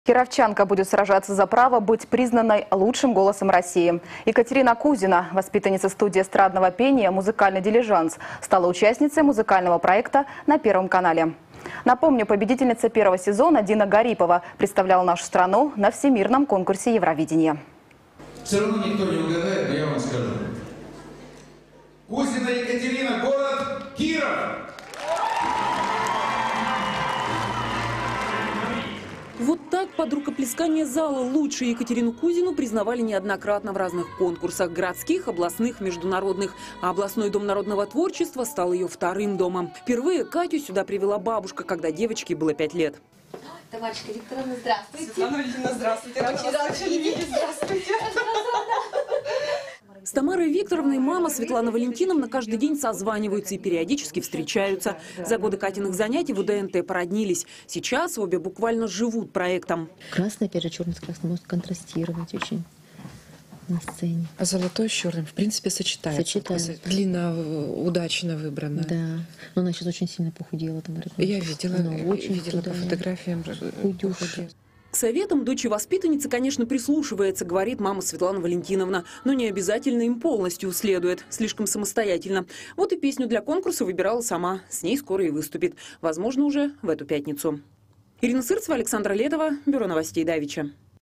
Кировчанка будет сражаться за право быть признанной лучшим голосом России. Екатерина Кузина, воспитанница студии эстрадного пения «Музыкальный дилижанс», стала участницей музыкального проекта на Первом канале. Напомню, победительница первого сезона Дина Гарипова представляла нашу страну на всемирном конкурсе Евровидения. Все равно никто не угадает, но я вам скажу. Кузина Екатерина, город Киров. Вот так под рукоплескание зала лучшую Екатерину Кузину признавали неоднократно в разных конкурсах – городских, областных, международных. А областной дом народного творчества стал ее вторым домом. Впервые Катю сюда привела бабушка, когда девочке было 5 лет. Тамарочка Викторовна, здравствуйте. Светлана Валентиновна, здравствуйте. Очень рада, что видите. Здравствуйте. С Тамарой Викторовной мама Светлана Валентиновна каждый день созваниваются и периодически встречаются. За годы Катиных занятий в УДНТ породнились. Сейчас обе буквально живут проектом. Красный, опять же, черный с красным может контрастировать очень на сцене. А золотой с черным, в принципе, сочетается. Сочетается. Длина удачно выбрана. Да. Но она сейчас очень сильно похудела, Тамара. Я видела, Она по фотографиям. худющая. К советам дочери-воспитанницы, конечно, прислушивается, говорит мама Светлана Валентиновна. Но не обязательно им полностью следует, слишком самостоятельно. Вот и песню для конкурса выбирала сама. С ней скоро и выступит. Возможно, уже в эту пятницу. Ирина Сырцева, Александра Ледова, Бюро новостей Давича.